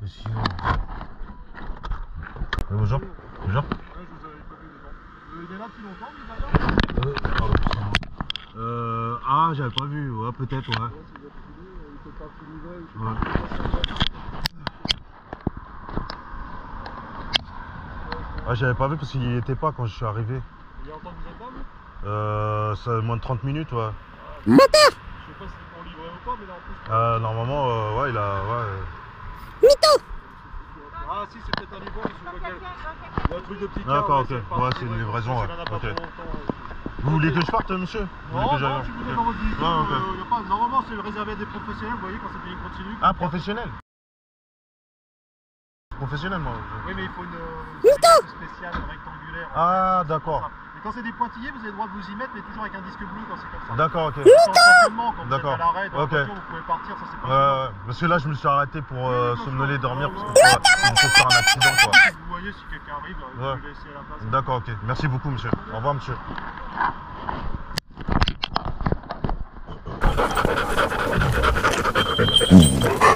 possible. Bonjour. Bonjour. Ouais, je vous avais pas vu dedans. Il est là depuis longtemps, lui, d'ailleurs. Ah, j'avais pas vu, ouais, peut-être, ouais. Il peut pas tout livrer. Ouais. Ah, j'avais pas vu parce qu'il y était pas quand je suis arrivé. Il y a longtemps que vous êtes là, vous? Ça a moins de 30 minutes, ouais. Moteur. Je sais pas si c'est pour livrer ou pas, mais là en plus. Normalement, ouais, il a. Ouais. Mytho. Ah, si, c'est peut-être un livreur, je sais pas quel. Un truc de petit car. D'accord, ok. pas Ouais, de c'est une livrer, livraison, ça ouais. n'en a pas Ok. pour longtemps. Vous voulez que je parte, monsieur? Vous voulez Non, que j'aille? non, si vous êtes dans votre véhicule, Ah, ok. y a pas... Normalement, c'est réservé à des professionnels, vous voyez, quand c'est des lignes continues. Ah, professionnel? Professionnel, moi. Oui, mais il faut une spéciale rectangulaire. Ah, d'accord. Et quand c'est des pointillés, vous avez le droit de vous y mettre, mais toujours avec un disque bleu quand c'est comme ça. D'accord, ok. Quand vous êtes D'accord. à l'arrêt, dans la Ok. voiture, vous pouvez partir, ça c'est pas Ouais, parce que là, je me suis arrêté pour somnoler, dormir, parce que il me faut faire un accident, quoi. Vous voyez, si quelqu'un arrive, vous Ouais. le laissez à la place. D'accord, ok. Merci beaucoup, monsieur. Au revoir, monsieur. Mmh.